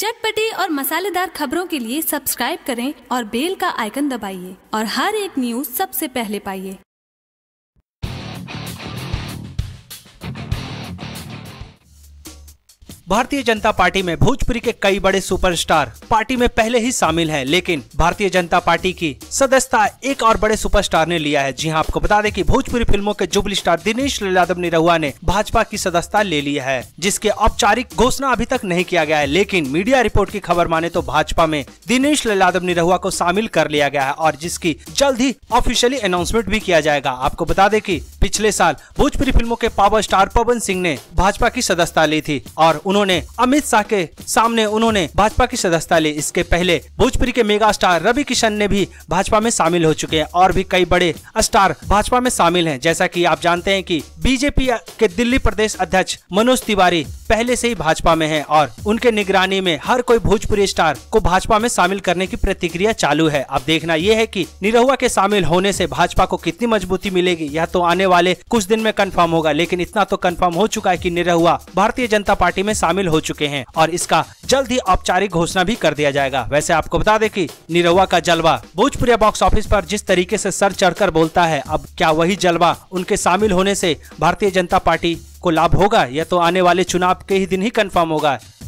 चटपटी और मसालेदार खबरों के लिए सब्सक्राइब करें और बेल का आइकन दबाइए और हर एक न्यूज़ सबसे पहले पाइए। भारतीय जनता पार्टी में भोजपुरी के कई बड़े सुपरस्टार पार्टी में पहले ही शामिल हैं, लेकिन भारतीय जनता पार्टी की सदस्यता एक और बड़े सुपरस्टार ने लिया है। जी हां, आपको बता दें कि भोजपुरी फिल्मों के जुबली स्टार दिनेश लाल यादव निरहुआ ने भाजपा की सदस्यता ले ली है, जिसके औपचारिक घोषणा अभी तक नहीं किया गया है। लेकिन मीडिया रिपोर्ट की खबर माने तो भाजपा में दिनेश लाल यादव निरहुआ को शामिल कर लिया गया है और जिसकी जल्द ही ऑफिशियली अनाउंसमेंट भी किया जाएगा। आपको बता दें कि पिछले साल भोजपुरी फिल्मों के पावर स्टार पवन सिंह ने भाजपा की सदस्यता ली थी और उन्होंने अमित शाह के सामने भाजपा की सदस्यता ली। इसके पहले भोजपुरी के मेगा स्टार रवि किशन ने भी भाजपा में शामिल हो चुके हैं और भी कई बड़े स्टार भाजपा में शामिल हैं। जैसा कि आप जानते हैं कि बीजेपी के दिल्ली प्रदेश अध्यक्ष मनोज तिवारी पहले से ही भाजपा में हैं और उनके निगरानी में हर कोई भोजपुरी स्टार को भाजपा में शामिल करने की प्रक्रिया चालू है। अब देखना यह है कि निरहुआ के शामिल होने से भाजपा को कितनी मजबूती मिलेगी, यह तो आने वाले कुछ दिन में कंफर्म होगा। लेकिन इतना तो कंफर्म हो चुका है कि निरहुआ भारतीय जनता पार्टी में शामिल हो चुके हैं और इसका जल्द ही औपचारिक घोषणा भी कर दिया जाएगा। वैसे आपको बता दें कि निरहुआ का जलवा भोजपुरी बॉक्स ऑफिस पर जिस तरीके से सर चढ़कर बोलता है, अब क्या वही जलवा उनके शामिल होने से भारतीय जनता पार्टी को लाभ होगा, यह तो आने वाले चुनाव के ही दिन ही कंफर्म होगा।